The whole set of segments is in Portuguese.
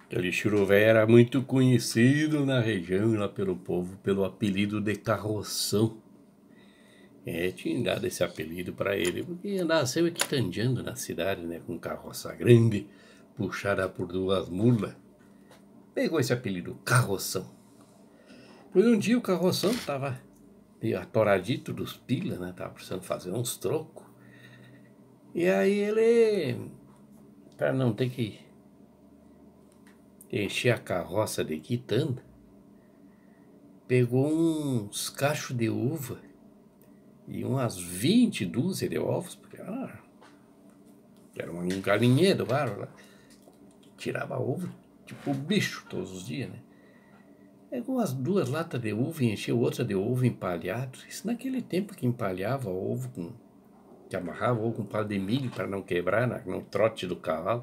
Aquele churumvéi era muito conhecido na região, lá pelo povo, pelo apelido de Carroção. Tinha dado esse apelido para ele, porque andava sempre quitandeando na cidade, né, com carroça grande, puxada por duas mulas. Pegou esse apelido, Carroção. Pois um dia o Carroção tava meio atoradito dos pila, né, tava precisando fazer uns trocos. E aí ele, para não ter que encher a carroça de quitanda, pegou uns cachos de uva e umas 20 dúzias de ovos, porque era um galinheiro, bárbaro, tirava ovo, tipo bicho todos os dias, né? Pegou umas 2 latas de uva e encheu outra de ovo empalhado. Isso naquele tempo que empalhava ovo, que amarrava ovo com pau de milho para não quebrar no trote do cavalo.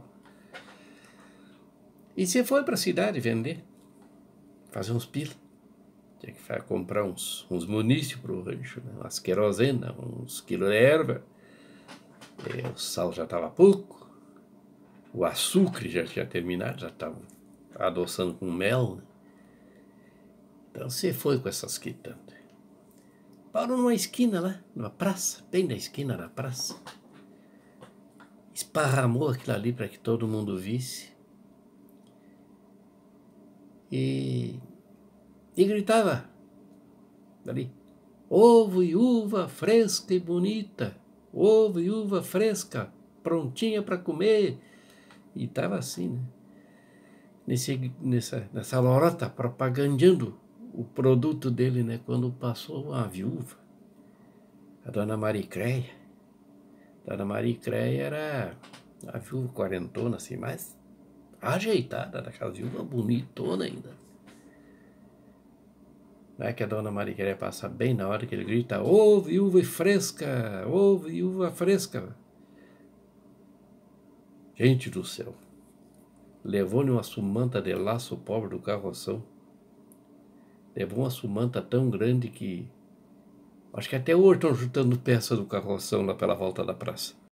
E você foi para a cidade vender, fazer uns pila. Tinha que comprar uns munícios para o rancho, né? Umas querosena, uns quilos de erva. O sal já estava pouco, o açúcar já tinha terminado, já estava adoçando com mel, né? Então você foi com essas quitandas. Parou numa esquina lá, numa praça, bem na esquina da praça. Esparramou aquilo ali para que todo mundo visse. E gritava ali: ovo e uva fresca e bonita, ovo e uva fresca, prontinha para comer. E estava assim, né? Nessa lorota, propagandando o produto dele, né? Quando passou a viúva, a dona Maricréia. A dona Maricréia era a viúva quarentona, assim, mas ajeitada, daquela viúva bonitona ainda. Não é que a dona Maricréia passa bem na hora que ele grita: ô viúva fresca, ô viúva fresca. Gente do céu, levou-lhe uma sumanta de laço, o pobre do Carroção. Levou uma sumanta tão grande que acho que até hoje estão juntando peça do Carroção lá pela volta da praça.